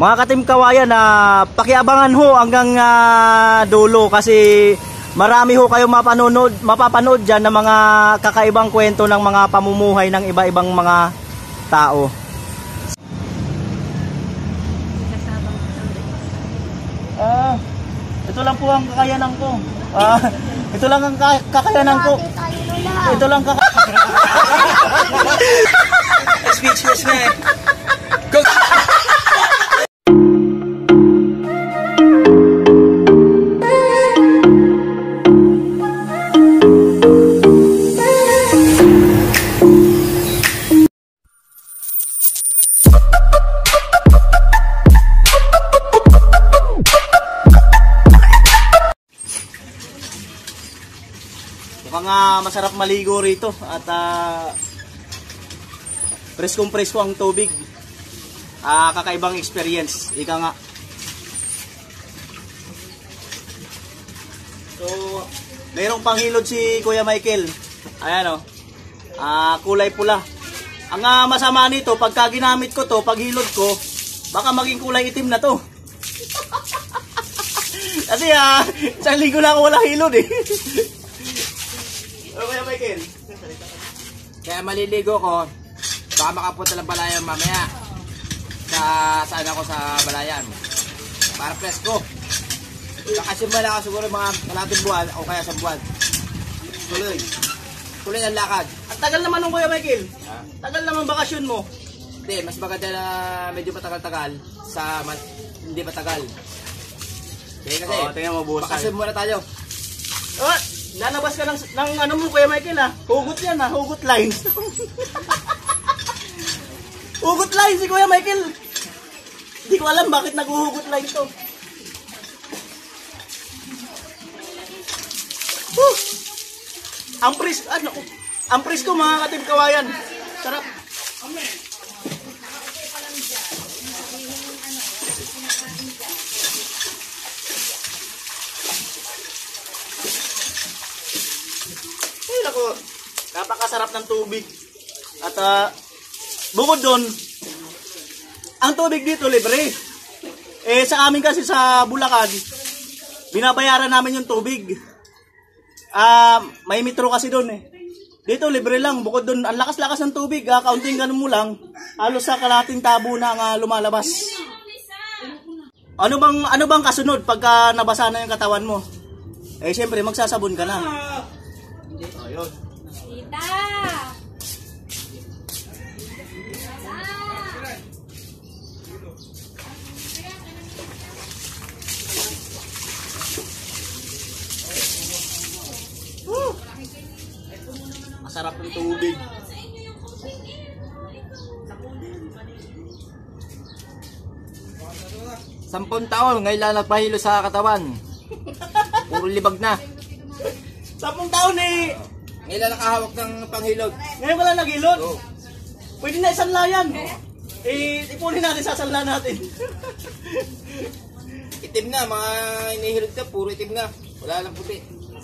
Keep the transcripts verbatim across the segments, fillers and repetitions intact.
Mga katim kawayan na uh, pakiabangan ho hanggang uh, dulo kasi marami ho kayo mapanood, mapapanood dyan ng mga kakaibang kwento ng mga pamumuhay ng iba-ibang mga tao. Ah, ito lang po ang kakayanan ko. Ah, ito lang ang kakayanan ko. Ito lang kakayanan. Speechless na eh. Go! Mga masarap maligo rito at uh, preskong presko ang tubig. Uh, kakaibang experience, ika nga. So, mayroong panghilod si Kuya Michael. Ayan o. Uh, kulay pula. Ang uh, masama nito, pagka ginamit ko to, paghilod ko, baka maging kulay itim na to. Kasi uh, isang linggo na ako wala hilod eh. Ano Kuya Michael? Kaya maliligo ko, baka makapunta ng balayan mamaya. Sa saan ako sa balayan. Para presko. Kakasimula ako siguro mga kalating buwan o kaya sa buwan. Tuloy. Tuloy ang lakad. At tagal naman ng Kuya Michael. Ha? Tagal naman bakasyon mo. Hindi, mas maganda na medyo matagal-tagal sa mas, hindi matagal. Kaya kasi, oh, tingnan mo buhay. Bakasyon muna tayo. Oh, lalabas ka ng, ng ano mo Kuya Michael ha. Hugot yan ha, hugot lines. Hugot lines si Kuya Michael. Hindi ko alam bakit naghuhugot lines to. Woo! Ang pris, ano, ang pris ko mga katim kawayan. Sarap. Ay nako, napakasarap ng tubig. At uh, bukod doon, ang tubig dito libre. Eh sa amin kasi sa Bulacan, binabayaran namin yung tubig. Ah, uh, may metro kasi doon eh. Dito libre lang. Bukod doon, ang lakas-lakas ng tubig, ah, kaunting ganun mo lang, halos sa kalating tabo na ang uh, lumalabas. Ano bang ano bang kasunod pagka nabasa na yung katawan mo? Eh siyempre magsasabon ka na. Ayun. Tita. Masarap ng tubig. Sampung taon, ngayon lang nagpahilo sa katawan. Puro libag na. Sampung taon eh. Ngayon lang nakahawak ng panghilod. Ngayon ka lang naghilod? Oo. Pwede na isanla yan. Eh, ipunin natin, sasanla natin. Itim na, mga inihilod ka, puro itim na. Wala lang puti.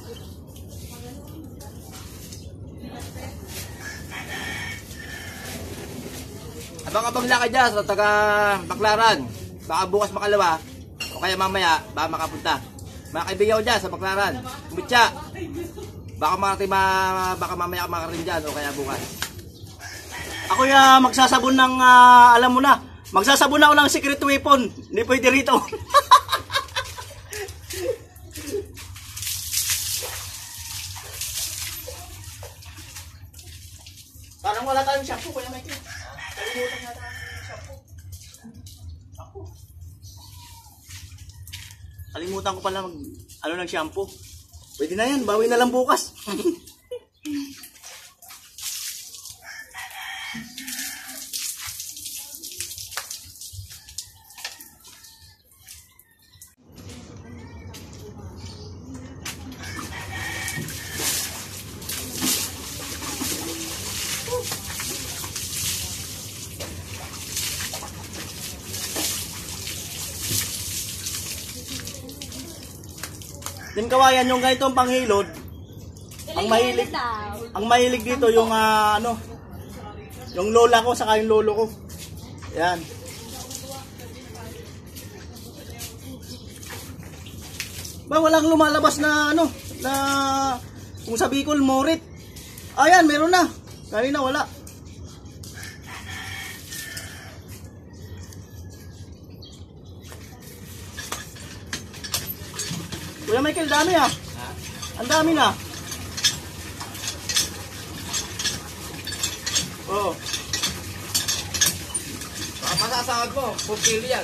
Abang-abang lakad dyan sa taga Baclaran. Baka bukas makalawa o kaya mamaya baka makapunta. Mga kaibigan ko dyan sa Baclaran. Mutya. Baka, makating, baka mamaya makarating dyan o kaya bukas. Ako ya magsasabon ng uh, alam mo na. Magsasabon ako ng secret weapon. Hindi pwede rito. Parang wala tayong shampoo Kuya Michael. Kalimutan na tayo ng shampoo. Shampoo. Kalimutan ko pala mag ano ng shampoo. Pwede na yan, bawi na lang bukas. Din kawayan yung ganitong panghilod. Ang mahilig ang mahilig dito yung uh, ano yung lola ko saka yung lolo ko. Yan. Ba, walang lumalabas na ano, na kung sa Bicol, morit. Ayan, meron na. Kanina wala. Kuya Michael, dami ah. Ang dami na. Oo. Baka masasahod mo, four kilo yan.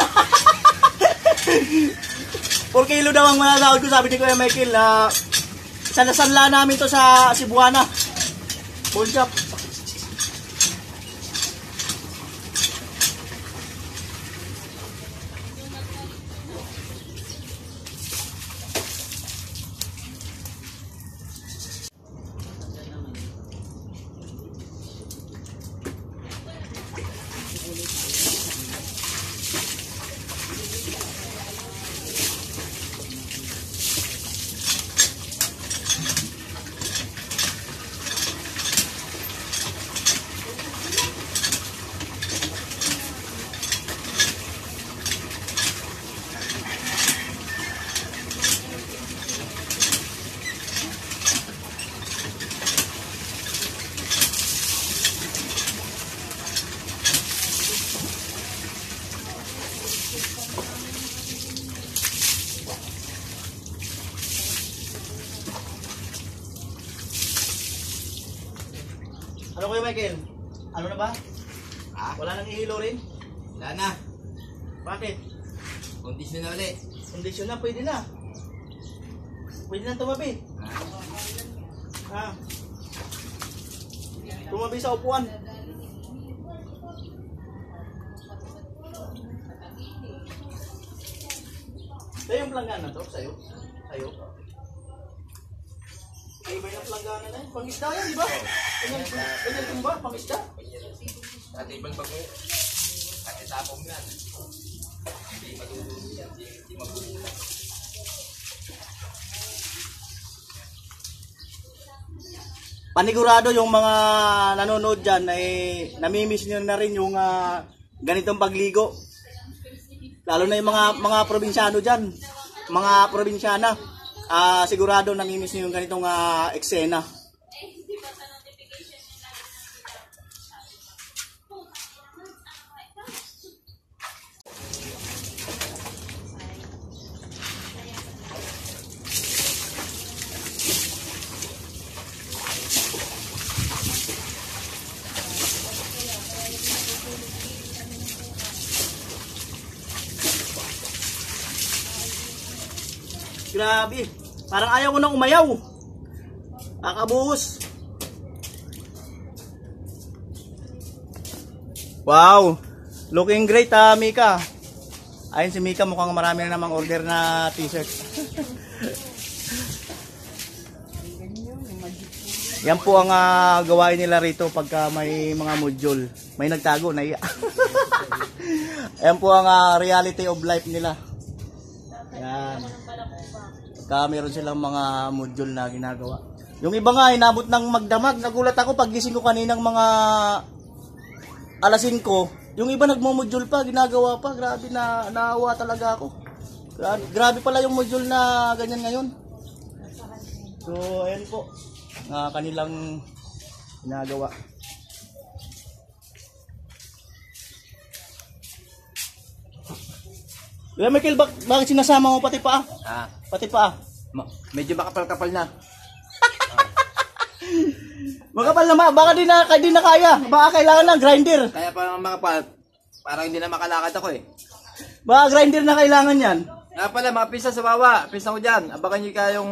four kilo daw ang manasahod ko, sabi ni Kuya Michael. Uh, Sanla namin to sa Cebuana. Pawn shop. Ano Kuya Michael? Ano na ba? Ha? Wala nang ihilo rin? Wala na. Bakit? Kondisyon na ulit. Kondisyon na, pwede na. Pwede na tumabi. Ha? Ha? Tumabi sa upuan. Sa'yo yung pelanggan na to? Sa'yo? Sa'yo? Ay, iba yung pelanggan na yun. Pangisda yan, di ba? Ganyan, ganyan yung ba? Pangisda? At ibang bago. At itapong yan. Hindi madudumi yan. Hindi magugulat. Panigurado yung mga nanonood dyan ay namimiss nyo na rin yung uh, ganitong pagligo. Lalo na yung mga mga probinsyano dyan, mga probinsyana, uh, sigurado namimiss nyo yung ganitong uh, eksena. Grabe, parang ayaw ko nang umayaw. Kakabuhos. Wow, looking great ah, Mika. Ayun si Mika, mukhang marami na namang order na t-shirt. Yan po ang uh, gawain nila rito pagka may mga module. May nagtago, naiya. Yan po ang uh, reality of life nila. Yan. Pagka meron silang mga module na ginagawa. Yung iba nga, inabot ng magdamag. Nagulat ako pag gising ko kaninang mga alasin ko. Yung iba nagmo-module pa, ginagawa pa. Grabe, na naawa talaga ako. Grabe, grabe pala yung module na ganyan ngayon. So, ayan po. Uh, kanilang ginagawa. Kuya Michael, bak bakit sinasama mo pati paa? Ha? Pati paa? Ma medyo makapal-kapal na. Makapal na, baka di na, di na kaya. Baka kailangan ng grinder. Kaya parang makapal, parang hindi na makalakad ako eh. Baka grinder na kailangan yan. Nga pala, mga pisa sa baba, pisa ko dyan. Abangan nyo kayong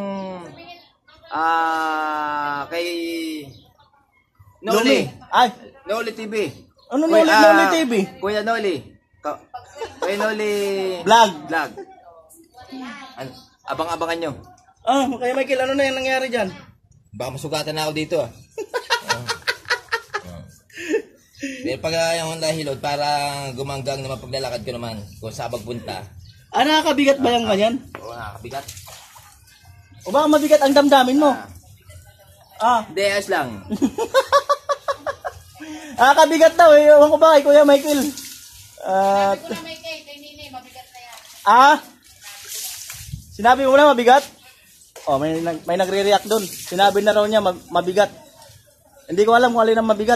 ah kay Noli. Ay, Noli T V. ano Noli, Kuya, Noli T V? Kuya Noli. Ka Kuya Noli Vlog. Vlog. Ano, abang-abangan nyo. Ah, kaya Michael, ano na yung nangyari dyan? Baka masugatan na ako dito ah. uh. uh. Pero pag uh, yung Honda Hilod, para gumanggang naman paglalakad ko naman kung saan magpunta. Ah, nakakabigat ba yung ganyan? Oo, nakakabigat. O baka mabigat ang damdamin mo? Ah. Ah. Hindi, ayos lang. Nakakabigat daw eh. Ewan ko ba kay Kuya Michael? At... Kuya Michael, kay Nini, mabigat na yan. Ah? Sinabi mo na mabigat? Oh, may, nag- may nagre-react doon. Sinabi na raw niya ma- mabigat. Hindi ko alam kung alin ang mabigat.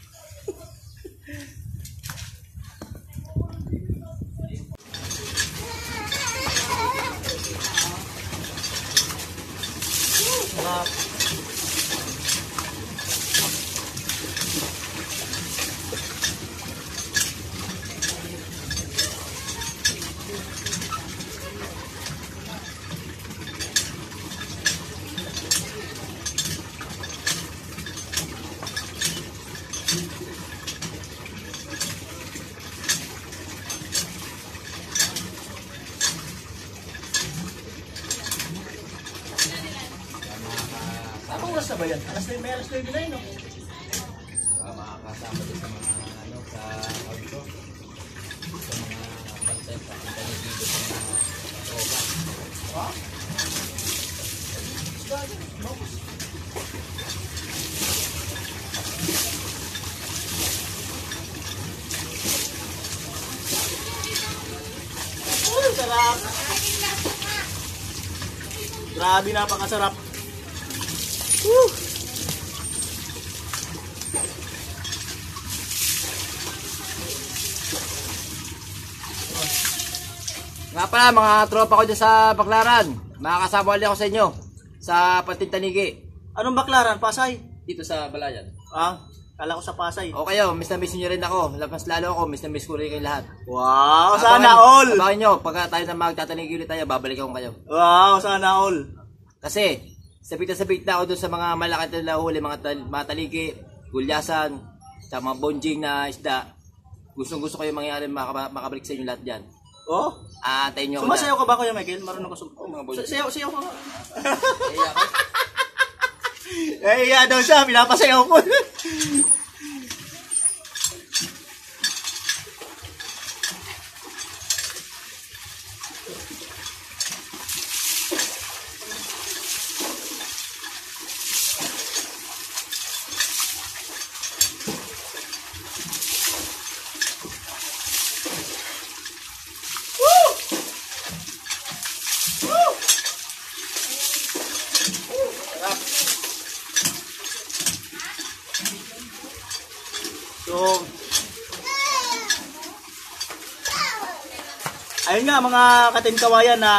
Anong oras na ba yan? Alas na, may alas na yun no? Uh, makakasama din sa mga ano sa auto. Sa mga content sa internet dito sa mga tropa. Ha? Oh, sarap! Grabe, napakasarap. Woo! Nga pala mga tropa ko dyan sa Baclaran. Makakasama ulit ako sa inyo sa Patintanigi Anong Baclaran? Pasay? dito sa Balayan. Ah, kala ko sa Pasay. O kayo, miss na miss nyo rin ako. Mas lalo ako, miss na miss ko rin kayo lahat. Wow, sana all! Abangan nyo, pagka tayo na magtatanigi ulit tayo, babalik ako kayo. Wow, sana all! Kasi, sabit na sabit na ako doon sa mga malaki na huli, mga, tal mga taligi, gulyasan, sa mga bonjing na isda. Gustong gusto kayo mangyari, maka makabalik sa inyo lahat dyan. Oh? Ah, antayin nyo ako Sumasayaw ka ba Kuya Michael? Marunong ka sumasayaw? Oh, mga boy. Sayaw, sayaw ka. Kaya ako. Eh, iya daw siya, pinapasayaw ko. So, ayun nga mga katimkawayan na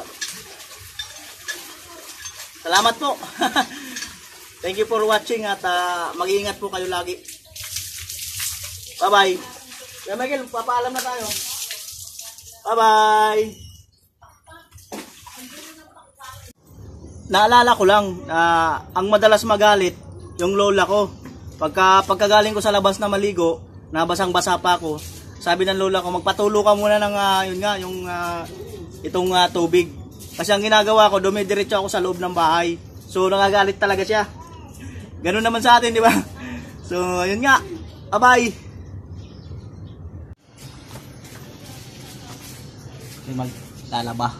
salamat po. Thank you for watching at uh, mag-iingat po kayo lagi. Bye-bye. Kaya Michael, papaalam na tayo. Bye-bye. Naalala ko lang na uh, ang madalas magalit yung lola ko. Pagka pagkagaling ko sa labas na maligo, nabasang-basa pa ako. Sabi ng lola ko, magpatulo ka muna ng uh, yun nga, yung uh, itong uh, tubig. Kasi ang ginagawa ko, dumidiretso ako sa loob ng bahay. So nagagalit talaga siya. Ganun naman sa atin, di ba? So yun nga. Bye-bye. Maglalaba.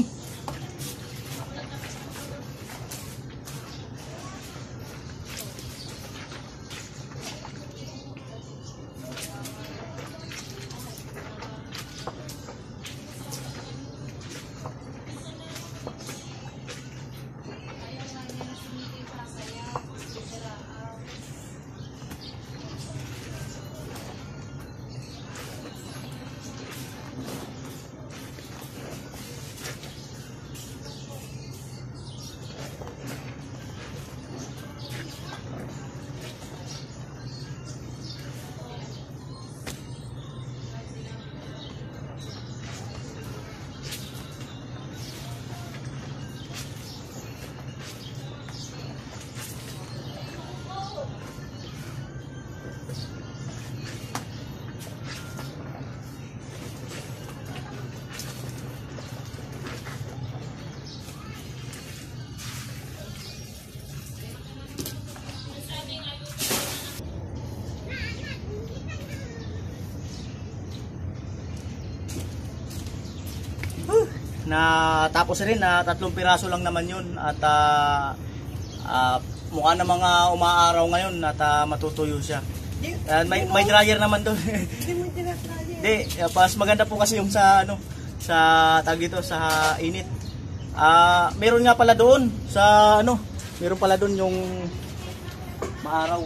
Na tapos rin na tatlong piraso lang naman yun at uh, uh, mukha na mga umaaraw ngayon at uh, matutuyo siya. Uh, may, may dryer naman doon. Hindi mo tinatry. Hindi, uh, pas maganda po kasi yung sa ano sa tag dito sa init. Ah, meron nga pala doon sa ano, meron pala doon yung maaraw.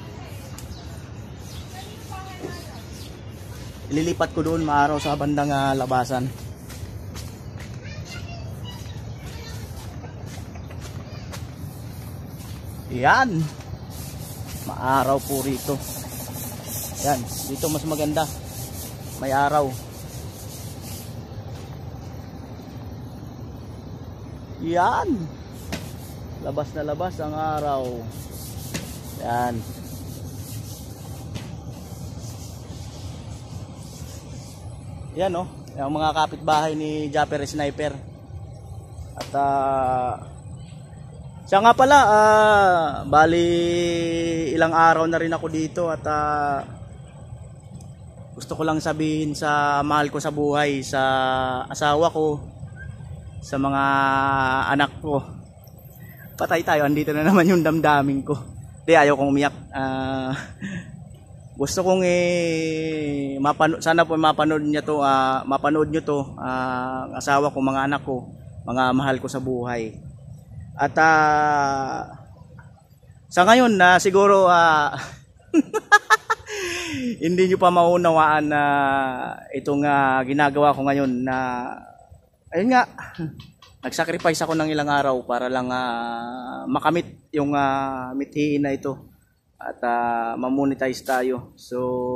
Ililipat ko doon maaraw sa bandang uh, labasan. Yan. Maaraw po rito. Yan, dito mas maganda. May araw. Yan. Labas na labas ang araw. Yan. Yan oh, yung mga kapitbahay ni Japper Sniper. At uh, siya nga pala, uh, bali ilang araw na rin ako dito at uh, gusto ko lang sabihin sa mahal ko sa buhay, sa asawa ko, sa mga anak ko. Patay tayo, andito na naman yung damdamin ko. Di, ayaw kong umiyak. Uh, gusto kong eh, mapanood, sana po mapanood niya to, uh, mapanood niyo to, uh, asawa ko, mga anak ko, mga mahal ko sa buhay. At uh, sa ngayon na uh, siguro uh, hindi nyo pa maunawaan na uh, itong uh, ginagawa ko ngayon na uh, ayun nga, nagsacrifice ako ng ilang araw para lang uh, makamit yung uh, mithiin na ito at uh, mamonetize tayo. So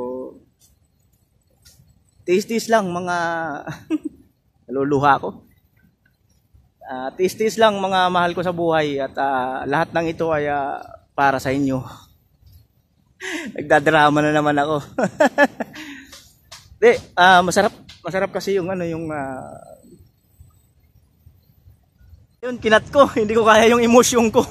tis-tis lang mga naluluha ko. Uh, tis-tis lang mga mahal ko sa buhay at uh, lahat ng ito ay uh, para sa inyo. Nagdadrama na naman ako. Di, uh, masarap masarap kasi yung ano yung uh, yun kinat ko, hindi ko kaya yung emosyon ko.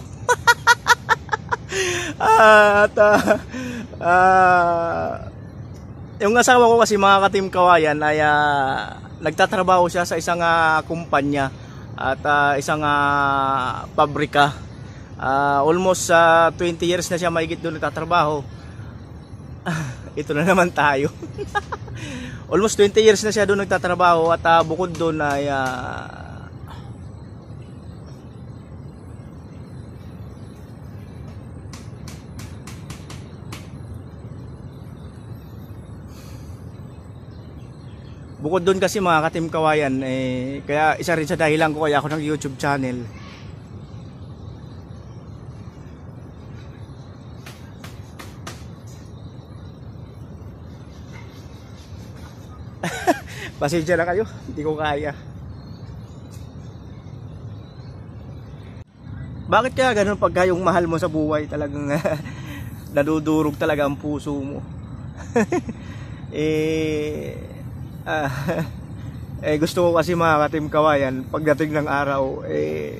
At uh, uh, yung asawa ko kasi mga ka-Team Kawayan ay uh, nagtatrabaho siya sa isang uh, kumpanya at uh, isang uh, pabrika. Uh, almost uh, twenty years na siya mahigit doon nagtatrabaho. Ito na naman tayo. Almost twenty years na siya doon nagtatrabaho at uh, bukod doon ay uh, bukod doon kasi mga ka-Team Kawayan, eh, kaya isa rin sa dahilan ko kaya ako ng YouTube channel. Pasensya na kayo, hindi ko kaya. Bakit kaya ganun pagka yung mahal mo sa buhay talagang nadudurog talaga ang puso mo? eh... Uh, eh gusto ko kasi mga ka-Team Kawayan pagdating ng araw eh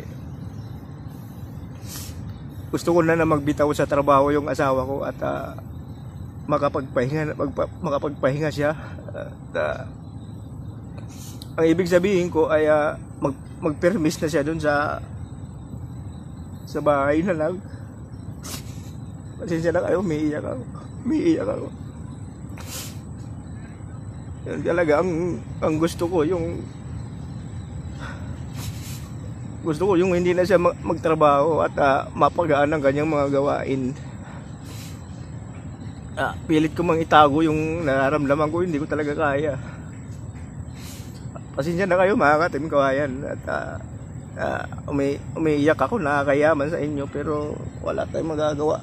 gusto ko na na magbitaw sa trabaho yung asawa ko at uh, makapagpahinga magpa, makapagpahinga siya at uh, ang ibig sabihin ko ay uh, mag, magpermis na siya dun sa sa bahay na lang. Pasensya na kayo, may iyak ako may iyak ako. Yan talaga ang, ang gusto ko yung gusto ko yung hindi na siya mag, magtrabaho at uh, mapagaan ang kanyang mga gawain. Ah, pilit ko mang itago yung nararamdaman ko, hindi ko talaga kaya. Pasensya na kayo mga ka-Team Kawayan at uh, uh, umi, umiiyak ako, nakakayaman sa inyo pero wala tayong magagawa.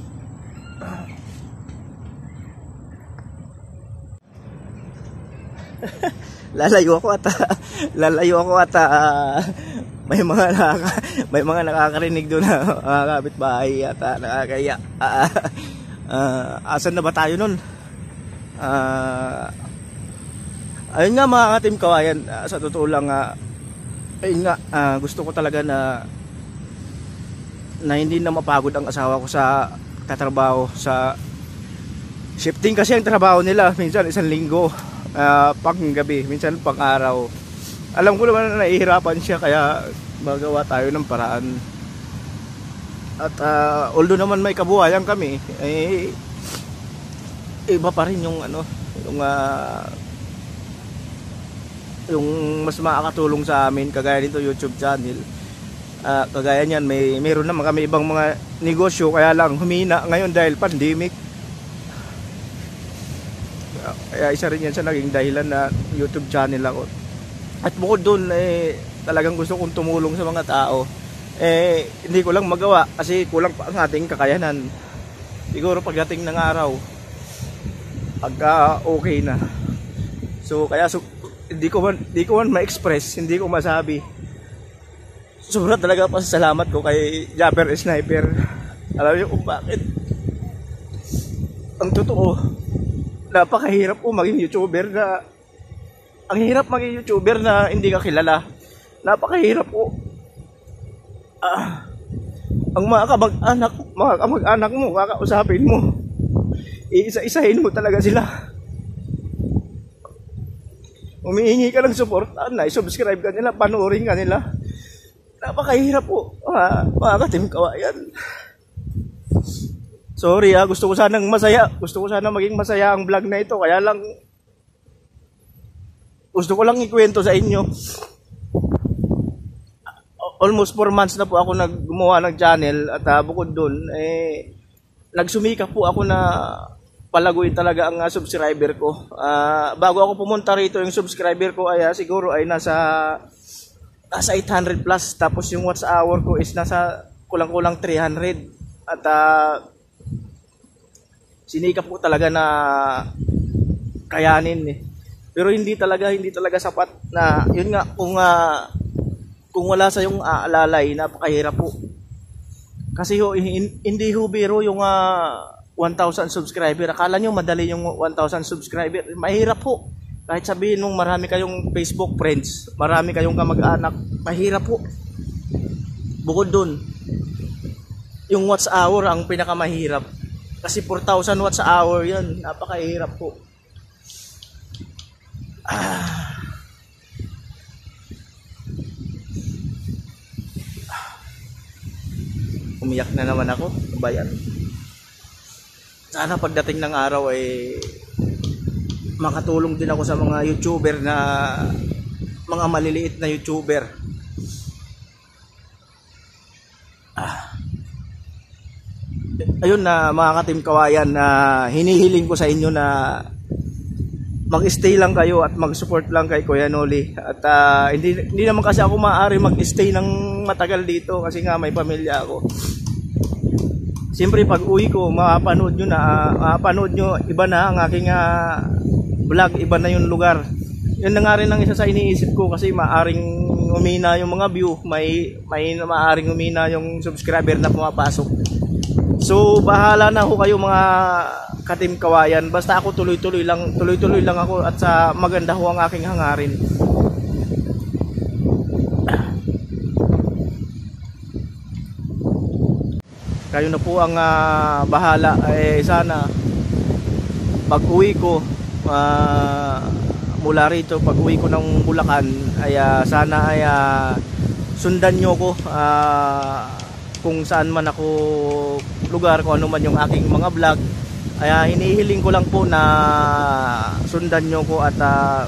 lalayo ako at uh, lalayo ako at uh, may mga nakaka, may mga nakakarinig doon na uh, kapitbahay at uh, nakakaya. Uh, uh, asan na ba tayo nun? Uh, ayun nga mga ka-Team Kawayan, uh, sa totoo lang uh, ayun nga, uh, gusto ko talaga na na hindi na mapagod ang asawa ko sa katrabaho sa shifting kasi ang trabaho nila minsan isang linggo. Uh, pang gabi, minsan pang araw. Alam ko naman na nahihirapan siya kaya magawa tayo ng paraan. At uh, although naman may kabuhayan kami, eh, iba pa rin yung ano, yung uh, yung mas makakatulong sa amin, kagaya nito YouTube channel. Uh, kagaya niyan, may meron naman kami ibang mga negosyo, kaya lang humina ngayon dahil pandemic. Uh, kaya isa rin yan sa naging dahilan na YouTube channel ako. At bukod doon, eh, talagang gusto kong tumulong sa mga tao. Eh, hindi ko lang magawa kasi kulang pa ang ating kakayanan. Siguro pagdating ng araw, pagka okay na. So kaya so, hindi ko man hindi ko man ma-express, hindi ko masabi. Sobra talaga pasasalamat ko kay Japper Sniper. Alam niyo kung bakit? Ang totoo, napakahirap po maging YouTuber na ang hirap maging YouTuber na hindi ka kilala. Napakahirap po. Ah, ang mga kamag-anak, mga kamag-anak mo, kakausapin mo. Iisa-isahin mo talaga sila. Umihingi ka ng support, na i-subscribe ka nila, panoorin ka nila. Napakahirap po, mga, mga ka-Team Kawayan. Sorry ah, gusto ko sanang masaya. Gusto ko sanang maging masaya ang vlog na ito. Kaya lang, gusto ko lang ikwento sa inyo. Almost four months na po ako naggumawa ng channel. At uh, bukod dun, eh, nagsumika po ako na palaguin talaga ang uh, subscriber ko. Uh, bago ako pumunta rito, yung subscriber ko ay uh, siguro ay nasa nasa eight hundred plus. Tapos yung watch hour ko is nasa kulang-kulang three hundred. At uh, sinikap po talaga na kayanin eh. Pero hindi talaga, hindi talaga sapat na, yun nga, kung uh, kung wala sa yung aalalay, napakahirap po. Kasi ho, hindi ho biro yung uh, one thousand subscriber. Akala nyo madali yung one thousand subscriber. Mahirap po. Kahit sabihin nung marami kayong Facebook friends, marami kayong kamag-anak, mahirap po. Bukod dun, yung watch hour ang pinakamahirap. Kasi four thousand watts hour yan. Napakahirap po. Ah. Umiyak na naman ako. Bayan. Sana pagdating ng araw ay makatulong din ako sa mga YouTuber na mga maliliit na YouTuber. Ah. Ayun na mga ka-Team Kawayan, na hinihiling ko sa inyo na mag-stay lang kayo at mag-support lang kay Kuya Noli. At uh, hindi, hindi naman kasi ako maaari mag-stay ng matagal dito kasi nga may pamilya ako. Siyempre pag uwi ko, mapapanood nyo na, uh, mapapanood nyo, iba na ang aking uh, vlog, iba na yung lugar. Yun na nga rin ang isa sa iniisip ko kasi maaring umina yung mga view, may, may maaring umina yung subscriber na pumapasok. So bahala na ho kayo mga ka-Team Kawayan, basta ako tuloy-tuloy lang, tuloy-tuloy lang ako at sa maganda ho ang aking hangarin. Kayo na po ang uh, bahala. Eh sana pag uwi ko uh, mula rito, pag uwi ko ng Bulacan ay uh, sana ay uh, sundan nyo ko uh, kung saan man ako lugar, kung ano man yung aking mga vlog. Kaya hinihiling ko lang po na sundan nyo ko at uh,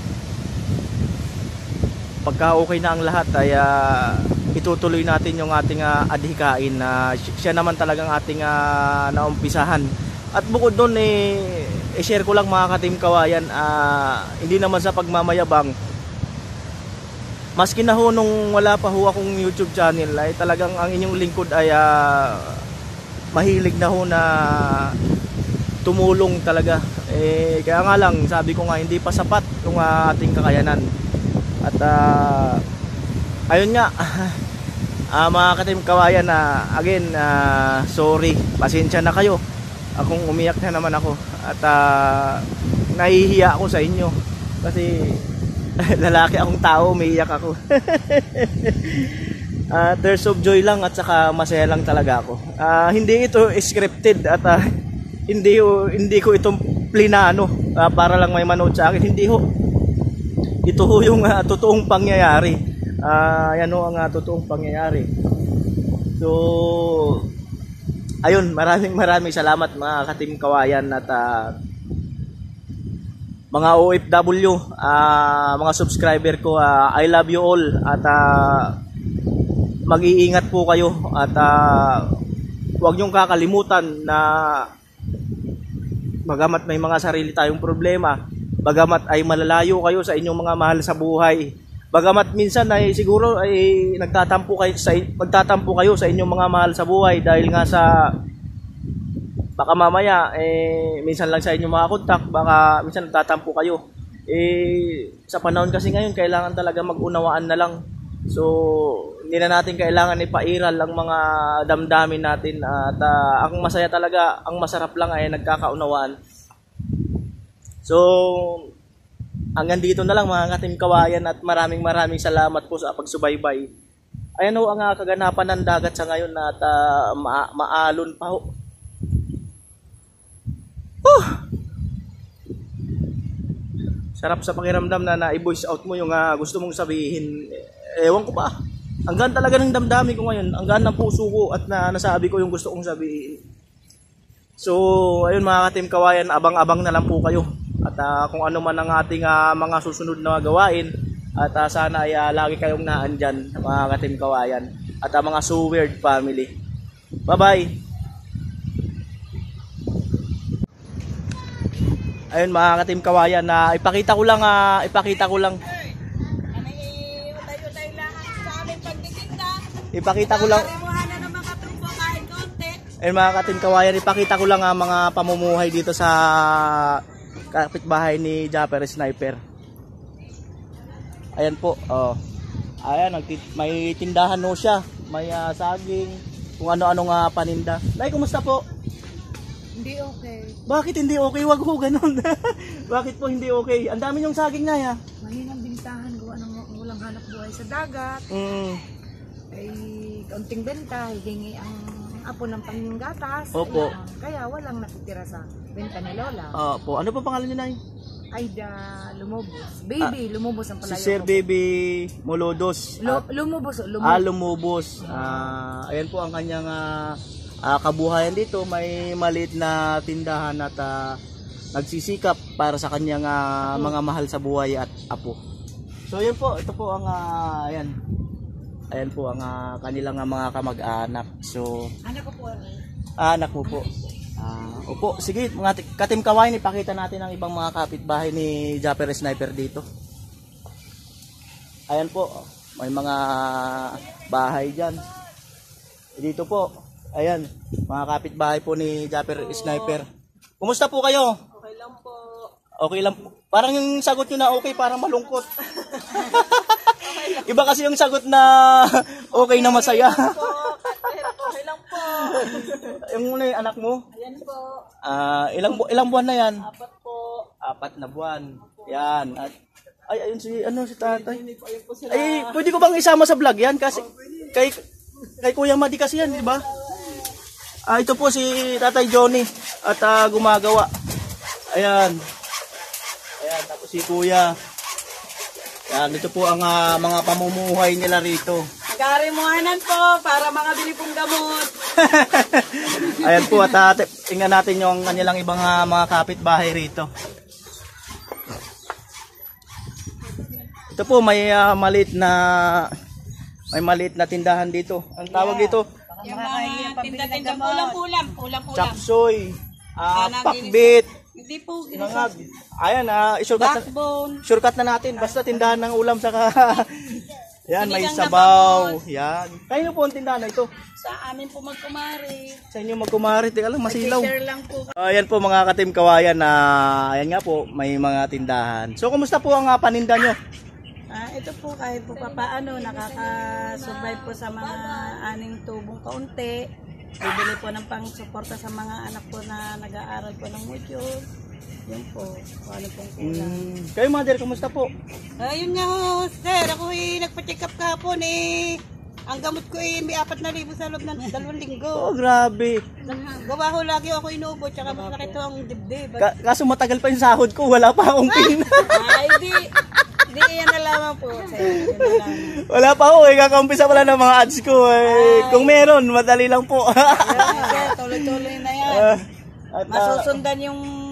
pagka okay na ang lahat ay uh, itutuloy natin yung ating uh, adhikain na uh, siya naman talagang ating uh, naumpisahan. At bukod doon eh, i-share ko lang mga ka-Team Kawayan, uh, hindi naman sa pagmamayabang, maski na ho nung wala pa ho akong YouTube channel ay talagang ang inyong lingkod ay uh, mahilig na ho na tumulong talaga. Eh, kaya nga lang sabi ko nga hindi pa sapat yung uh, ating kakayanan. At uh, ayun nga uh, mga ka-Team Kawayan na uh, again uh, sorry, pasensya na kayo akong umiyak na naman ako at uh, nahihiya ako sa inyo kasi lalaki akong tao, umiiyak ako. uh, tears of joy lang at saka masaya lang talaga ako. Uh, hindi ito scripted at uh, hindi, hindi ko itong plinano uh, para lang may manood sa akin. Hindi ho, ito ho yung uh, totoong pangyayari. Uh, yan ho ang uh, totoong pangyayari. So ayun, maraming maraming salamat mga ka-Team Kawayan at uh, mga O F W, ah, mga subscriber ko, ah, I love you all at ah, mag-iingat po kayo at ah, huwag niyong kakalimutan na bagamat may mga sarili tayong problema, bagamat ay malalayo kayo sa inyong mga mahal sa buhay, bagamat minsan ay siguro ay nagtatampo kayo sa magtatampo kayo sa inyong mga mahal sa buhay dahil nga sa baka mamaya eh minsan lang sa inyong mga kontak, baka minsan nagtatampo kayo. Eh sa panahon kasi ngayon kailangan talaga mag-unawaan na lang. So hindi na natin kailangan ipairal ang mga damdamin natin at uh, ang masaya talaga, ang masarap lang ay nagkakaunawaan. So hanggang dito na lang mga katim kawayan at maraming maraming salamat po sa pagsubaybay. Ayan ho ang uh, kaganapan ng dagat sa ngayon at uh, ma- maalon pa ho. Oh! Sarap sa pakiramdam na na-voice out mo yung uh, gusto mong sabihin. Ewan ko ba? Hanggang talaga ng damdamin ko ngayon, hanggang ng puso ko at na nasabi ko yung gusto kong sabihin. So, ayun mga katim kawayan, abang-abang na lang po kayo. At uh, kung ano man ang ating uh, mga susunod na gawain, at uh, sana ay uh, lagi kayong naandyan mga katim kawayan. At uh, mga Suweird family. Bye-bye! Ayun mga katim kawayan, na uh, ipakita ko lang, uh, ipakita ko lang. Ipakita ko lang. Ayun mga katim kawayan, ipakita ko lang ang uh, mga pamumuhay dito sa kapitbahay ni Japper Sniper. Ayan po, oh. Ayan, may tindahan no siya, may uh, saging, kung ano-ano nga paninda. Nay, kumusta po? Hindi okay. Bakit hindi okay? Wag ho ganun. Bakit po hindi okay? Ang dami yung saging na ya. Mahinang bintahan, gawa ng walang hanap buhay sa dagat. Mm. Ay, kaunting benta, hihingi ang apo ng panggatas. Opo. Ayan, kaya walang natitira sa benta ni Lola. Opo. Ano pa pangalan niyo, Nay? Aida Lumubos. Baby, Lumubos ang Si palayo. Sir ko. Baby Molodos. Lu- At- lumubos, lumubos. Ah, Lumubos. Ah, ayan po ang kanyang ah, ah, kabuhayan dito. May maliit na tindahan at ah, nagsisikap para sa kanyang ah, mga mahal sa buhay at apo. So ayan po, ito po ang ah, ayan. Ayan po ang ah, kanilang ah, mga kamag-anak. So Anak ko po. ah, anak mo po. Ah, opo, sige mga ti- katim kawain, ipakita natin ang ibang mga kapitbahay ni Japper Sniper dito. Ayan po, may mga bahay diyan. Dito po, ayan, mga kapitbahay po ni Japper Sniper. Kumusta po kayo? Okay lang po. Okay lang po. Parang yung sagot nyo na okay, parang malungkot. Iba kasi yung sagot na okay na masaya. Okay lang po. Yung muna yung anak mo? Ayan po. Ah, ilang bu- ilang buwan na yan? Apat po. Apat na buwan. Yan. At ay ayun si ano si tatay. Ay, pwede ko bang isama sa vlog yan kasi kay kay Kuya Madi kasi yan, di ba? Ah, ito po si Tatay Johnny at ah, gumagawa. Ayan. Ayan, tapos si Kuya. Yan, ito po ang ah, mga pamumuhay nila rito. Nagarimuhanan po para mga bili pong gamot. Ayan po at uh, tingnan natin yung kanilang ibang uh, mga kapitbahay rito. Ito po may uh, maliit na may maliit na tindahan dito. Ang tawag dito, Yung mga tinda-tinda ulam-ulam, ulam-ulam. chapsoy, uh, Ah, naginis- pakbit, Hindi po, inangag. Ayan, uh, shortcut, na, backbone. shortcut na natin. Basta tindahan ng ulam saka yan, may Sinigang na sabaw. bangus. Yan. Kayo po ang tindahan na ito. Sa amin po magkumari. Sa inyo magkumari, teka lang, masilaw. Share lang po. Ayan po mga katim kawayan na ayan nga po may mga tindahan. So kumusta po ang uh, paninda nyo? Ah, ito po kahit po papaano nakaka-survive po sa mga aning tubong kaunti. Bibili po ng pang-suporta sa mga anak po na nag-aaral po ng module. Yun po, kung ano pong kulang. Mm, kayo mother, kumusta po? Ayun nga ho, sir, ako eh, nagpa-check up kahapon eh. Ang gamot ko eh, may apat na libo sa loob ng dalawang linggo. Oh, grabe. Gawa ho lagi ako inuubo, tsaka masakit ho ang dibdib. Ka- kaso matagal pa yung sahod ko, wala pa akong pin. Ay, di, di yan na lamang po, sir. Yan na lamang. Wala pa ako eh, kakaumpisa pala ng mga ads ko eh. Kung meron, madali lang po. Ayun, sir, tuloy-tuloy na yan. Ah, at, ah, Masusundan yung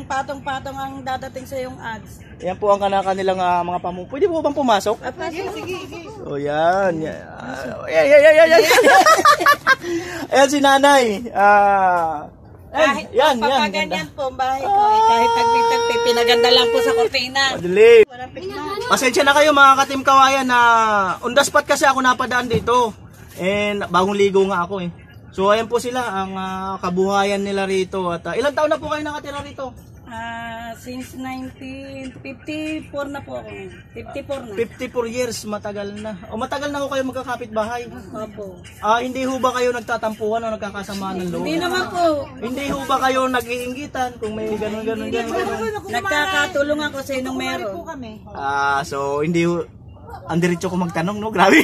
patong-patong ang dadating sa yung ads. Yan po ang kanaka nilang uh, mga pamu. Pwede po bang pumasok? Ah, sige, sige, sige. O yan. Yan. Uh, yan, yan, yan, yan, yan. Ayan si nanay. Ah... Kahit yan, yan. papaganyan po ang bahay ko. Eh, kahit tagpi-tagpi, pinaganda lang po sa kortina. Madali. Walang pikma. Pasensya na kayo mga katim kawayan na on the spot kasi ako napadaan dito. And bagong ligo nga ako eh. So ayan po sila ang uh, kabuhayan nila rito. At uh, ilang taon na po kayo nakatira rito? Ah, since nineteen fifty-four na po ako. fifty-four na. fifty-four years, matagal na. O matagal na ho kayo magkakapit-bahay. Opo. Ah, hindi ho ba kayo nagtatampuhan o nagkakasamaan ng loob? Hindi naman po. Hindi ho ba kayo nag-iinggitan kung may ganun ganun ganun? ganun? Nagkakatulong ako sa inong meron. Ah, so hindi ho ang diretso ko magtanong, no? Grabe.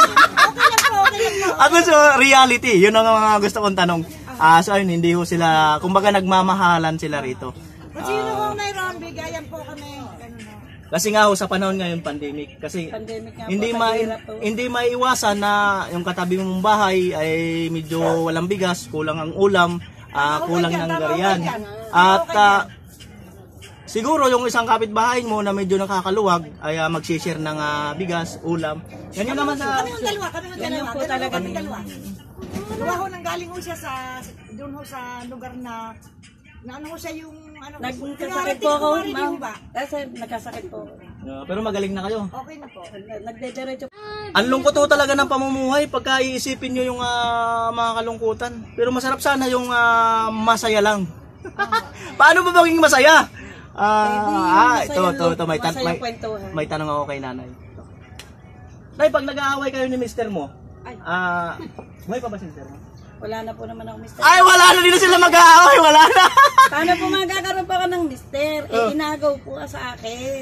Ako so reality, yun ang mga gusto kong tanong. Ah, so ayun, hindi ho sila, kumbaga nagmamahalan sila rito. Kung sino mo mayroon, bigayan po kami. Ganun o. Kasi nga ho sa panahon ngayon pandemic kasi Pandemic nga po, hindi ma mahirap po. hindi maiwasan na yung katabi mong bahay ay medyo walang bigas, kulang ang ulam, ah, kulang ng gariyan. At ah, siguro yung isang kapitbahay mo na medyo nakakaluwag ay uh, mag-share ng uh, bigas, ulam. Yan yun naman sa... Kami yung dalawa, kami yung Ganyan dalawa. po Ganun talaga. kami dalawa. Dalawa ho nang galing ho siya sa, doon ho sa lugar na, na ano ho siya yung, ano, Nagkasakit po ako, Pinarating ma'am. ho ba? Kasi nagkasakit po ako. Uh, pero magaling na kayo. Okay na po. Nagdediretso. Ang lungkot ho talaga ng pamumuhay pagka iisipin nyo yung uh, mga kalungkutan. Pero masarap sana yung uh, masaya lang. Paano ba maging masaya? Ah, ah, ito, ito, ito, may, tan may, may tanong ako kay nanay. Nay, pag nag-aaway kayo ni mister mo, ah, may pa ba si mister mo? Wala na po naman ako mister. Ay, wala na dito sila mag-aaway, wala na. Paano po magkakaroon pa ka ng mister? Eh, inagaw po ka sa akin.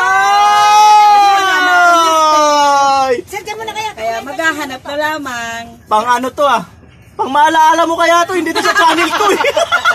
Ay! Sadya mo na kaya. Kaya maghahanap na lamang. Pang ano to ah? Pang maalaala mo kaya to, hindi to sa channel ko eh.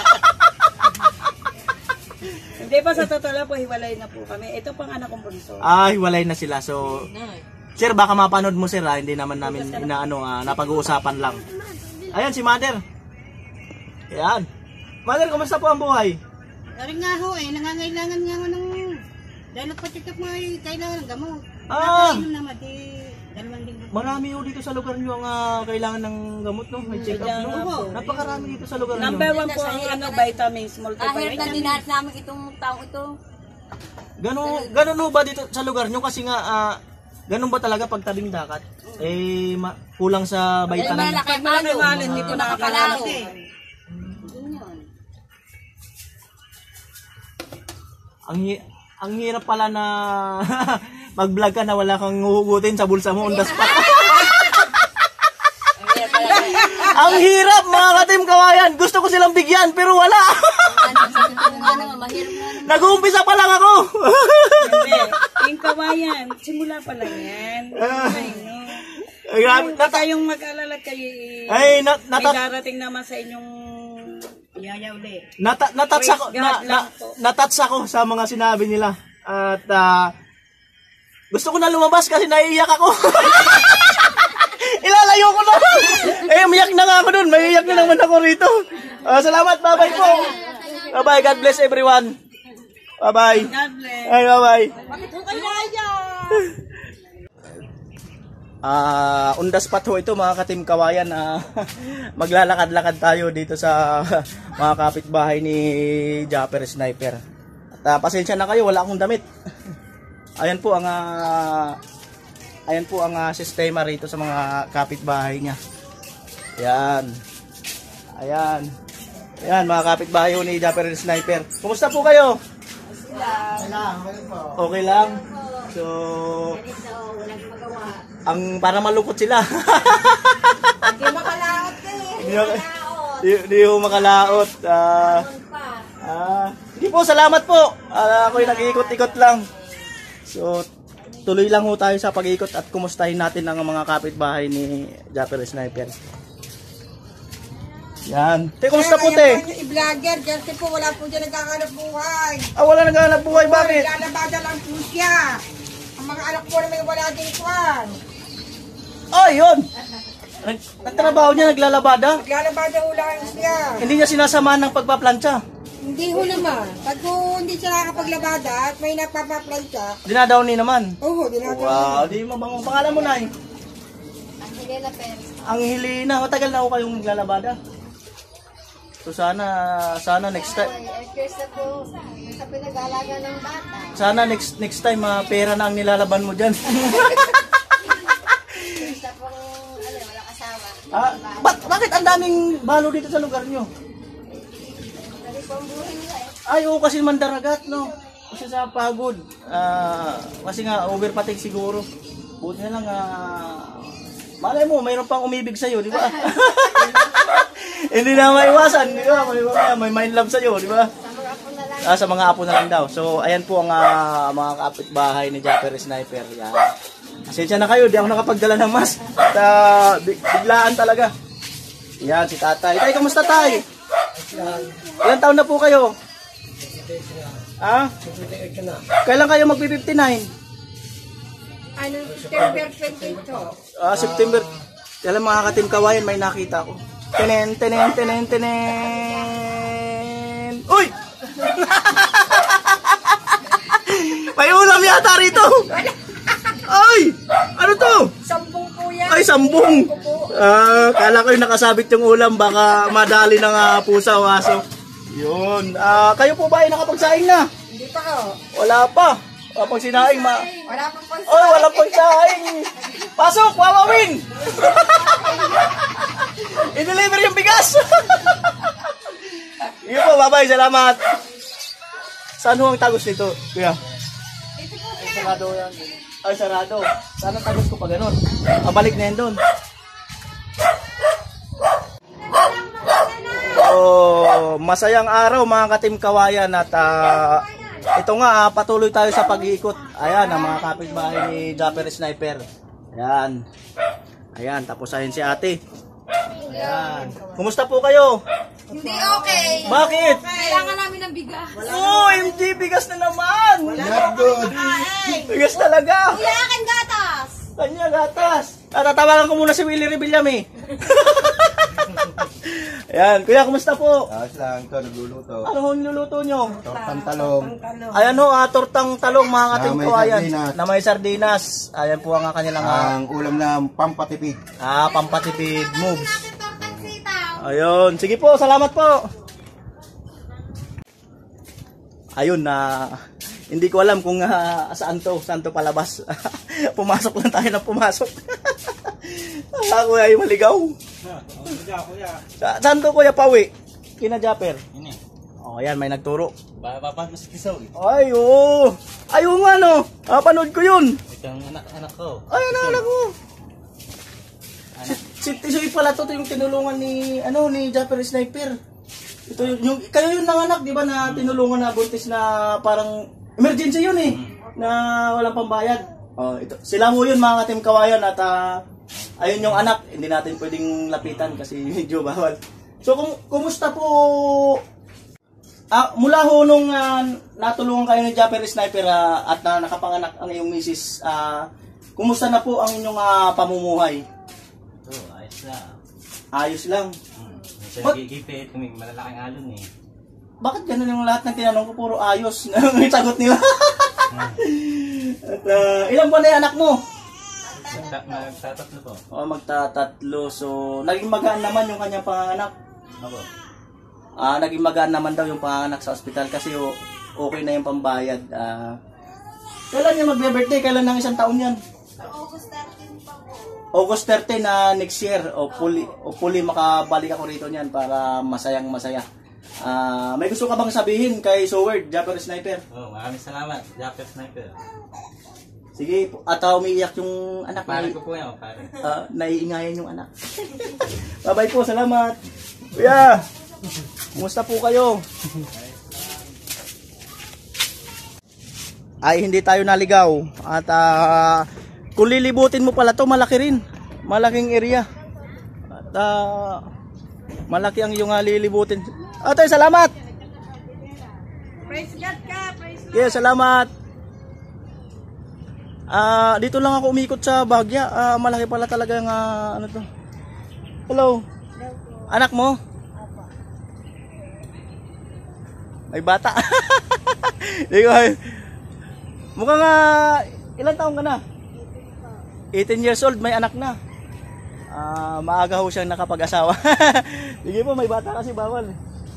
Hindi pa sa totoo lang po, hiwalay na po kami. Ito pang anak kong bunso. Ah, hiwalay na sila. So, sir, baka mapanood mo sir ah. Hindi naman namin na, ano, ah, napag-uusapan lang. Ayan, si mother. Ayan. Mother, kumusta po ang buhay? Galing nga ho eh, nangangailangan nga ho ng, dahil nagpatikap mo ay kailangan ng gamot. Ah! Nakainom naman, di, dalawang linggo. Marami ho dito sa lugar nyo ang ah, kailangan ng gamot, no? May check up, no? Opo. Napakarami dito sa lugar nyo. Number one po ang ano, vitamins, Kahit na multivitamin. dinahat namin itong taong ito. Ganun, ganun ho ba dito sa lugar nyo? Kasi nga, ah, ganun ba talaga pag tabing dakat? Eh, ma- kulang sa vitamin. Pag malaki mahal, hindi po nakakalaot eh. Yun yun. Ang, hi- ang hirap pala na mag-vlog ka na wala kang huhugutin sa bulsa mo on the spot. Ang hirap mga katim kawayan. Gusto ko silang bigyan pero wala. Ano, sa totoo nga naman, mahirap nga naman. Nag-uumpisa pa lang ako. Hindi. Yung kawayan, simula pa lang yan. Ay, no. Ay, grabe. Huwag Nata- kayong mag-alala kayo. eh. ay, nat- May natat- darating naman sa inyong yayawli. nata- natats ako, Praise na, God na, lang po. natats ako sa mga sinabi nila. At ah, gusto ko na lumabas kasi naiiyak ako. Ilalayo ko na. Eh, umiyak na nga ako dun. May iyak na naman ako rito. Ah, salamat. Bye-bye po. Bye-bye. God bless everyone. Bye-bye. God bless. Ay, bye-bye. Bakit ho kayo naiya? Ah, on the spot ho ito mga katim kawayan. Ah, maglalakad-lakad tayo dito sa mga kapitbahay ni Japper Sniper. At ah, pasensya na kayo, wala akong damit. Ayan po ang ah, ayan po ang ah, sistema rito sa mga kapitbahay niya. Ayan. Ayan. Ayan mga kapitbahay ho ni Japper Sniper. Kumusta po kayo? Okay lang. So, ang para malungkot sila. Hindi makalaot eh. Hindi ako- Di- di ho makalaot. Ah, ah, hindi po, salamat po. Ah, ako'y nag-iikot-ikot lang. So, tuloy lang ho tayo sa pag-ikot at kumustahin natin ang mga kapitbahay ni Japper Sniper. Yan. Te, kumusta po, te? I-vlogger, kasi po wala po dyan nagkakalap buhay. Ah, wala naghahanap buhay. Bakit? Lalabada lang po siya. Ang mga anak po naman wala din kwan. Oh, yun. Nag- Nagtrabaho niya, naglalabada. Lalabada ho lang siya. Hindi niya sinasamahan ng pagpaplantsa. Hindi ho naman. Pag ho hindi siya nakapaglabada at may nagpapaplay ka, Dinadowny naman. oo, dinagawa. Wow, di mabango. Pangalan mo, Nay? Helena Perez. Ang Helena. Matagal na ako kayong naglalabada. So sana, sana next time. Years na po sa pinag-aalaga ng bata. Sana next next time uh, pera na ang nilalaban mo dyan. Years na pong, ano, wala kasama. ah, bak bakit ang daming balo dito sa lugar nyo? Kasi po ang buhay nila eh. Ay, oo, kasi mandaragat, no? Kasi sa pagod. Ah, kasi nga, overpatik siguro. Buti na lang, ah, malay mo, mayroon pang umibig sa'yo, di ba? Hindi na maiwasan, di ba? May, may, may mind love sa'yo, di ba? Ah, sa mga apo na lang daw. So, ayan po ang ah, mga kapitbahay ni Japper Sniper. Yan. Pasensya na kayo, di ako nakapagdala ng mask. At ah, bi- biglaan talaga. Yan, si tatay. Tay, kamusta tay? Ilang taon na po kayo? Ha? Kailan kayo mag-fifty-nine? Ano, September twenty-two. Ah, September. Alam mga katim kawayan, may nakita ko. Tenen, tenen, tenen, tenen. Uy! May ulam yata rito. Ay! Ano to? Sampung po yan. Ay, sambong. Ah, kala ko yung nakasabit yung ulam, baka madali ng ah, pusa o aso. Yun. Ah, kayo po ba ay nakapagsaing na? Hindi pa ho. Wala pa. Kapag sinaing, ma... Wala pa po. Oh, wala pang saing. Pasok, wawawin. I-deliver yung bigas. Yun po, bye-bye, salamat. Saan ho ang tagos nito, kuya? Ay, sarado yan. Ay, sarado. Saan ang tagos ko pa ganun? Pabalik na yan doon. Oh, masayang araw mga katim kawayan at ah, ito nga, ah, patuloy tayo sa pag-iikot. Ayan, ang mga kapitbahay ni Japper Sniper. Ayan. Ayan, tapos ayun si ate. Ayan. Kumusta po kayo? Hindi okay. Bakit? Kailangan namin ng bigas. Oh, M G, bigas na naman! Bigas talaga! Kuya, akin gatas. Kanya, gatas! Tatatawagan ko muna si Willie Rebillame eh. Ayan, kuya, kumusta po? Ayos lang, ito, nagluluto. Ano ho niluluto nyo? Tortang talong. Ayan ho, ah, tortang talong mga Na kating may kawayan. sardinas. Na may sardinas. Ayan po ang kanilang ah, Ang ulam na pampatipid. ah, pampatipid moves. Ayun, sige po, salamat po. Ayun na hindi ko alam kung uh, saan to, saan to palabas. Pumasok lang tayo na pumasok. Ako ay maligaw. Sa, saan to kuya Pawi? Kina Japper. Oh, ayan, may nagturo. Papapas kisaw. Ay, oo. Ay, oo nga no. Ah, panood ko yun. Itong anak-anak ko. Ay, anak ko. Si, si Tisoy pala to, to yung tinulungan ni ano ni Japper Sniper. Ito yung, yung kayo yung nanganak, di ba, na tinulungan na buntis na parang emergency yun eh, na walang pambayad. Oh, ito. Sila mo yun mga katim kawayan at uh, ayun yung anak, hindi natin pwedeng lapitan kasi medyo bawal. So kum kumusta po? Ah, mula ho nung uh, natulungan kayo ni Japper Sniper uh, at uh, nakapanganak ang iyong misis, uh, kumusta na po ang inyong uh, pamumuhay? Ito, ayos na. Ayos lang. Hmm. Kasi But- nagigipit, kami malalaking alon eh. Bakit ganun yung lahat ng tinanong ko, puro ayos ang sagot nila? At uh, ilan ba na yung anak mo? Magta magtatatlo po. O, magtatatlo. So, naging magaan naman yung kanyang panganak. Ako. Ah, naging magaan naman daw yung panganak sa ospital kasi o, okay na yung pambayad. Ah, kailan yung magbe-birthday? Kailan ng isang taon yan? August thirteenth pa po. August thirteenth na next year. O puli, o puli makabalik ako rito niyan para masayang masaya. Ah, may gusto ka bang sabihin kay Soward, Japper Sniper? Oh, maraming salamat. Japper Sniper. Sige, at uh, umiiyak yung anak Pare na, ko po yan, pare. uh, naiingayan yung anak. Bye-bye po, salamat. Kuya, kumusta po kayo? Ay, hindi tayo naligaw. At uh, kung lilibutin mo pala to, malaki rin. Malaking area. At uh, malaki ang iyong uh, lilibutin. Ate, salamat! Praise God ka, praise God. Yeah, salamat! Ah, dito lang ako umikot sa Bagya. Ah, malaki pala talaga yung ah, ano to. Hello. Anak mo? May bata. Di ko, mukhang uh, ilan taong ka na? eighteen years old, may anak na. Ah, maaga ho siyang nakapag-asawa. Sige po, may bata kasi bawal.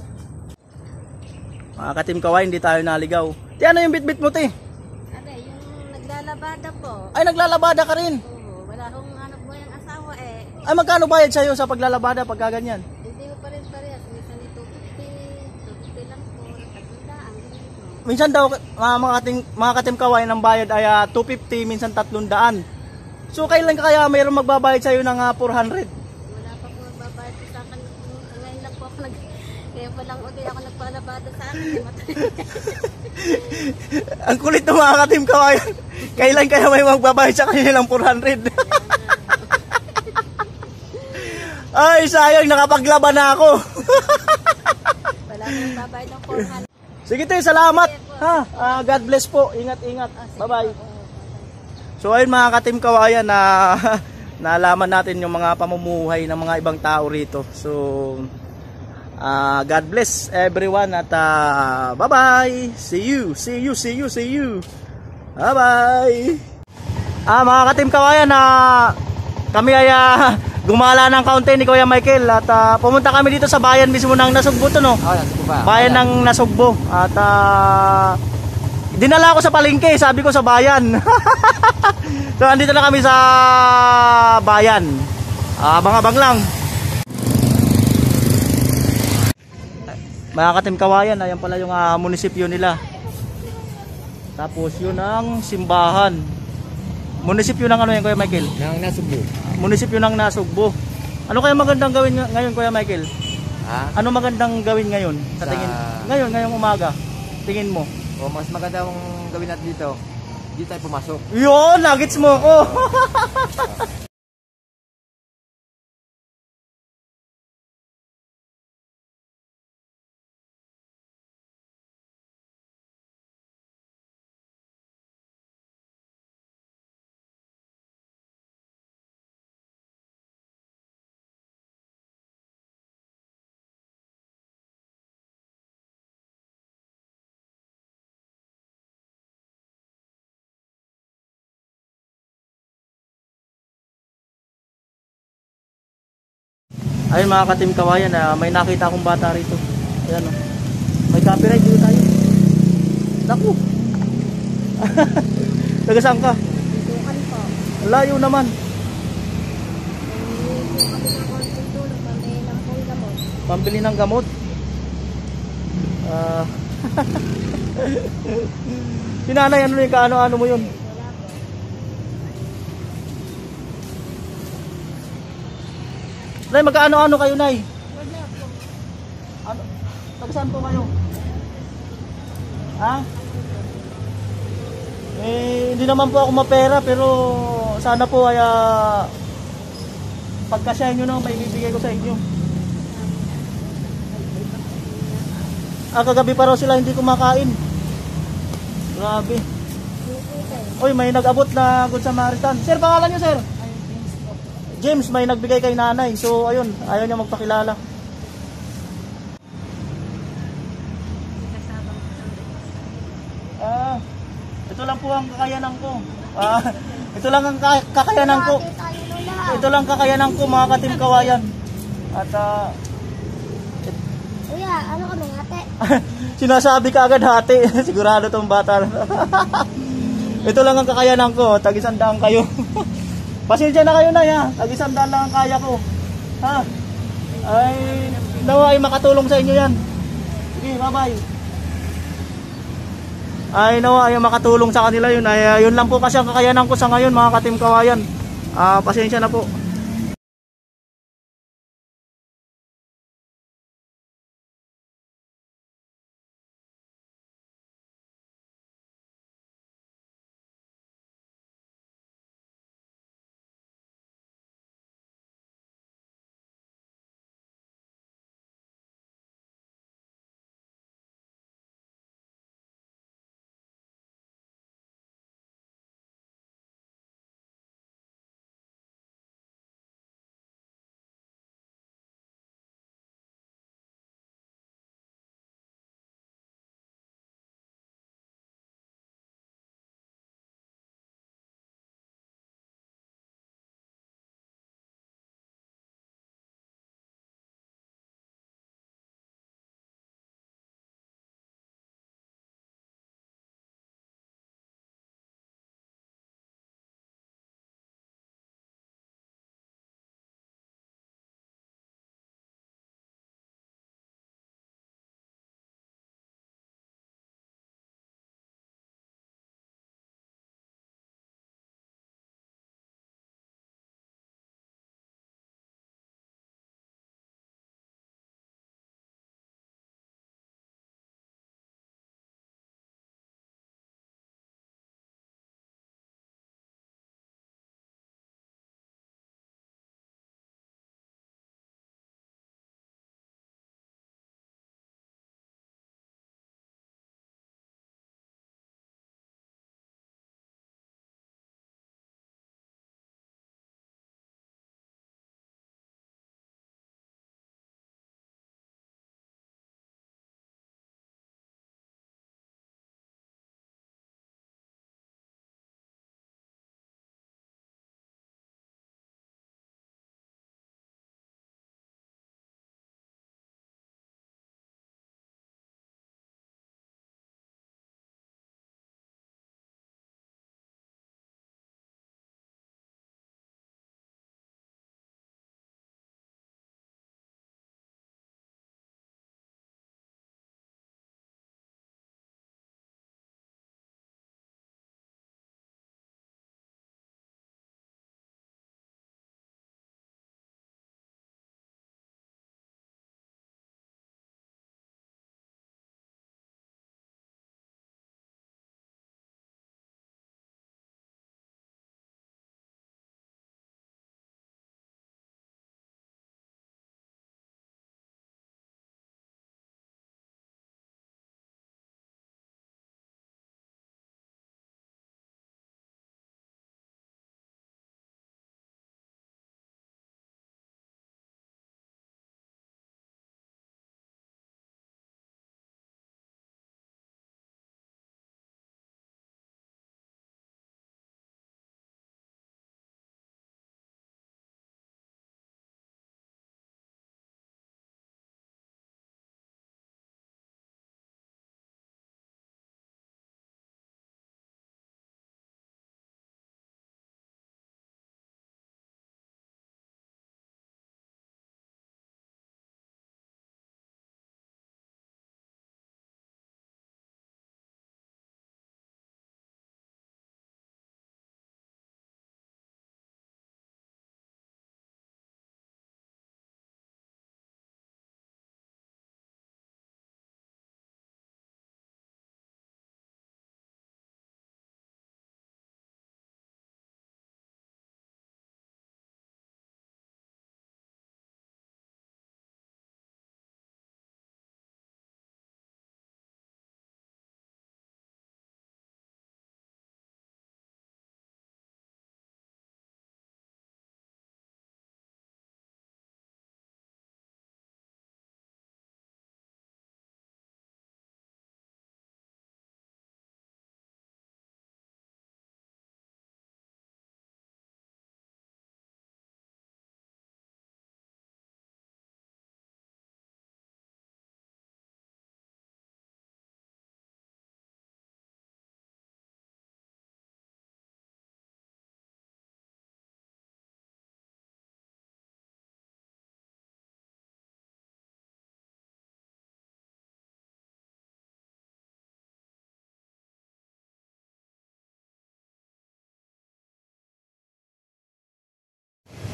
Mga ka-Team Kaway, hindi tayo naligaw. Ti, ano yung bitbit mo, ti? Ano, yung naglalabada po. Ay, naglalabada ka rin. Oo, wala akong anak mo yung asawa eh. Ay, magkano bayad sa'yo sa paglalabada pagka ganyan? Hindi ko pa rin parehas. Minsan ni two fifty, two fifty lang po. Tatanda, ang ganito. Minsan daw, mga, mga, kating, mga ka-Team Kaway, ng bayad ay uh, two fifty, minsan tatlong daan. So, kailan ka kaya mayroong magbabayad sa'yo ng uh, four hundred? Wala pa po magbabayad sa akin. Ngayon lang po ako nag... Kaya pa lang ulit ako nagpalabada sa akin. Ang kulit ng mga ka-Team Kaway. Kailan kaya may magbabayad sa kanila ng four hundred? Ay, sayang, nakapaglaban na ako. Wala na magbabayad ng four hundred. Sige tayo, salamat. Ha? Ah, God bless po. Ingat, ingat. Bye-bye. So ayun mga ka-Team Kawayan, na nalaman natin yung mga pamumuhay ng mga ibang tao rito. So uh, God bless everyone at uh, bye-bye. See you, see you, see you, see you. Bye-bye. Ah, mga ka-Team Kawayan, na uh, kami ay uh, gumala ng kaunti ni Kuya Michael at uh, pumunta kami dito sa bayan mismo ng Nasugbo to, no? Oh, Nasugbo pa. Bayan ng Nasugbo. At uh, dinala ko sa palengke, sabi ko sa bayan. So andito na kami sa bayan. Abang-abang lang. Mga ka-Team Kawayan, ayan pala yung uh, munisipyo nila. Tapos yun ang simbahan. Munisipyo ng ano yan, Kuya Michael? Nang Nasugbo. Munisipyo ng Nasugbo. Ano kaya magandang gawin ngayon, Kuya Michael? Ha? Ano magandang gawin ngayon? Sa Sa- tingin? Ngayon, ngayong umaga. Tingin mo? O mas maganda ang gawin natin dito. Dito tayo pumasok. Yun, nuggets mo ko. Ayun mga ka-Team Kawayan, uh, may nakita akong bata rito. Ayan, oh. May copyright dito tayo. Naku. Taga saan ka? Tukan po. Layo naman. Hindi po kami ng konting tulong. Kami ng pong gamot. Pambili ng gamot. Ah. Sinanay, ano yung kaano-ano mo yun? Nay, magkaano-ano kayo, Nay? Ano? Taga saan po kayo? Ha? Eh, hindi naman po ako mapera, pero sana po ay uh, pagkasyahin nyo na may bibigay ko sa inyo. Ah, kagabi pa raw sila hindi kumakain. Grabe. Oy, may nag-abot na Good Samaritan. Sir, pangalan nyo, sir? James, may nagbigay kay nanay. So, ayun, ayaw niya magpakilala. Ah, ito lang po ang kakayanan ko. Ah, ito lang ang ka- kakayanan ko. Ito lang kakayanan ko, mga ka-Team Kawayan. At ah, Kuya, ano kami ate? sinasabi ka agad hati. Sigurado tong bata. Ito lang ang kakayanan ko. Tag-isandaan kayo. Pasensya na kayo na, ya. Tag-isandaan lang ang kaya ko. Ha? Ay, nawa ay makatulong sa inyo yan. Sige, bye-bye. Ay, nawa ay makatulong sa kanila yun. Ay, yun lang po kasi ang kakayanan ko sa ngayon, mga ka-Team Kawayan. Ah, pasensya na po.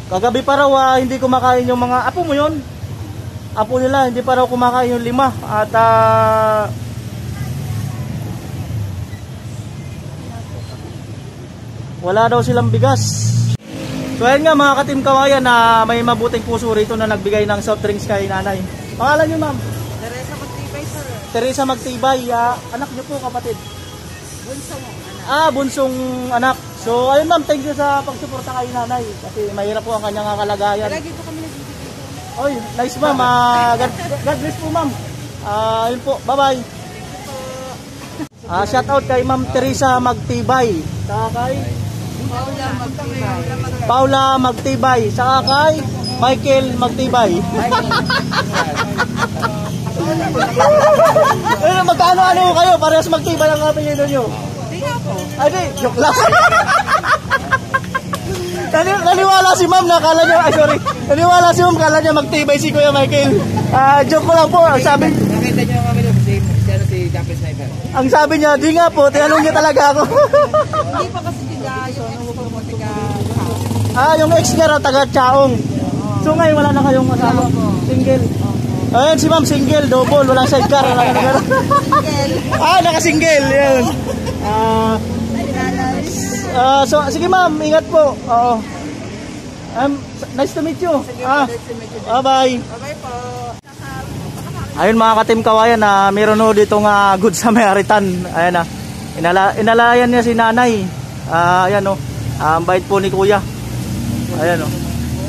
Kagabi pa raw ah, hindi kumakain yung mga apo mo yun. Apo nila hindi pa raw kumakain yung lima at ah, wala daw silang bigas. So ayun nga mga ka-Team Kawayan na may mabuting puso rito na nagbigay ng soft drinks kay nanay. Pangalan niyo ma'am? Teresa Magtibay, sir. Teresa Magtibay. Ah, anak niyo po kapatid? Bunsong anak. Ah, bunsong anak. So ayun ma'am, thank you sa pagsuporta kay nanay kasi mahirap po ang kanyang kalagayan. Lagi po kami nagbibigay. Oy, nice ma'am. Ah, God, God bless po ma'am. Ah, ayun po. Bye-bye. Ah, shout out kay Ma'am Teresa Magtibay. Saka kay Paula Magtibay. Paula Magtibay. Saka kay Michael Magtibay. Eh, magkano-ano kayo? Parehas Magtibay ang apelyido nyo. Hindi nga po. Ay, di. Joke lang. Nani, naniwala si ma'am na kala niya, ay sorry, naniwala si ma'am kala niya Magtibay si Kuya Michael. Ah, joke ko lang po, ang sabi, Nakita niyo kami doon si, si, ano, si Jumping Sniper. ang sabi niya, di nga po, tinanong niya talaga ako. Hindi pa kasi tiga yung ex ko mo tiga. Ah, yung ex niya raw, taga Chaong. So ngayon wala na kayong asawa, single. Ayun, si ma'am single, double, walang sidecar, walang ano. Ah, naka-single, yun. Ah, Ah, so sige ma'am, ingat po. Oo. Um, nice to meet you. Ah, bye-bye. Bye po. Ayun mga ka-Team Kawayan na meron ho dito nga Good Samaritan. Ayan na. Inala inalayan niya si nanay. Ah, ayan oh. Ah, ang bait po ni Kuya. Ayan oh.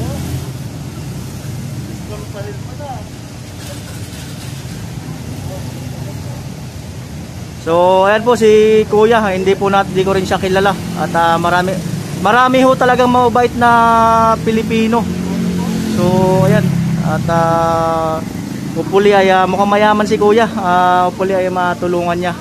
So, ayan po si Kuya, hindi po natin, hindi ko rin siya kilala. At uh, marami marami ho talagang mabait na Pilipino. So, ayan. At uh, hopefully ay uh, mukhang mayaman si Kuya. Uh, hopefully ay matulungan niya.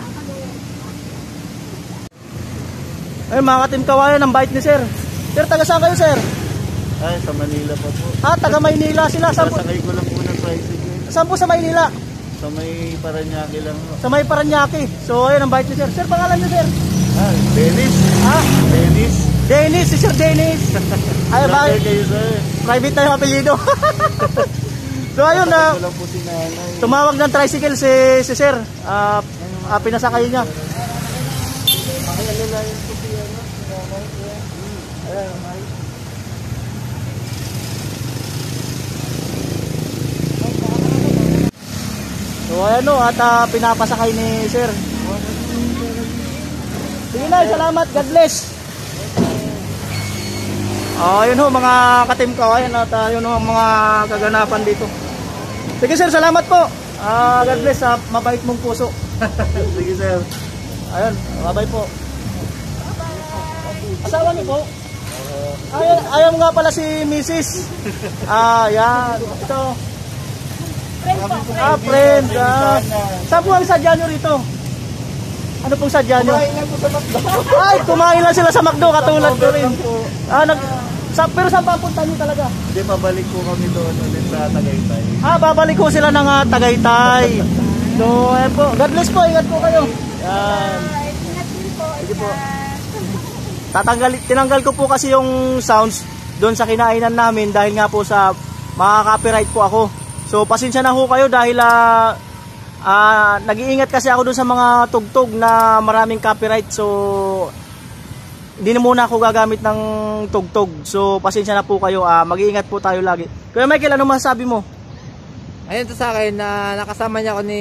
Ayun mga ka-Team Kawayan, ang bait ni Sir. Sir, taga saan kayo, Sir? Ay, sa Manila pa po. Ah, taga Maynila sila. Saan po, Sasakay ko lang po ng tricycle. saan po sa Maynila? Sa may Paranaque lang po. Sa may Paranaque. So, ayun ang bait ni Sir. Sir, pangalan niyo, Sir? Ah, Dennis. Ah, Dennis. Dennis, si Sir Dennis. Ay, ba? Sasakay kayo sir. Private na yung apelyido. So ayun na, Ito lang po si nanay. tumawag ng tricycle si, si Sir. Ah, uh, pinasakay niya. So ayan o, at uh, pinapasakay ni Sir. Sige na, salamat. God bless. Oh, yun ho mga ka-Team Kawayan at uh, yun ho ang mga kaganapan dito. Sige Sir, salamat po. Ah, God bless sa mabait mong puso. Sige sir. Ayun, bye-bye po. Asawa niyo po? Ay, ayaw nga pala si Missus Ah, yan. Ito. Ah, friend. Ah. Saan po ang sadya nyo rito? Ano pong sadya nyo? Kumain lang po sa McDo. Ay, kumain lang sila sa McDo, katulad ko rin. Ah, nag, sa, pero saan papunta nyo talaga? Hindi, pabalik po kami doon ulit sa Tagaytay. Ah, babalik ko sila ng uh, Tagaytay. So, ayan po. God bless po, ingat po kayo. Yan. Sige po. Tatanggal, tinanggal ko po kasi yung sounds doon sa kinainan namin dahil nga po sa makaka-copyright po ako. So, pasensya na ho kayo dahil uh, uh, nag-iingat kasi ako doon sa mga tugtog na maraming copyright. So, hindi na muna ako gagamit ng tugtog. So, pasensya na po kayo. Uh, mag-iingat po tayo lagi. Kuya Michael, ano masasabi mo? Ayun to sa akin na nakasama niya ako ni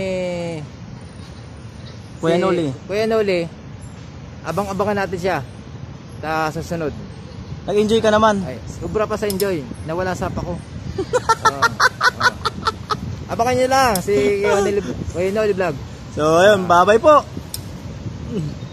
Kuya Noli. Kuya Noli. Abang-abangan natin siya sa susunod. Nag-enjoy ka naman. Ay, sobra pa sa enjoy. Nawala sa pa ko. uh, uh. Abangan niyo lang si Kuya Noli Vlog. So, ayun, bye-bye po.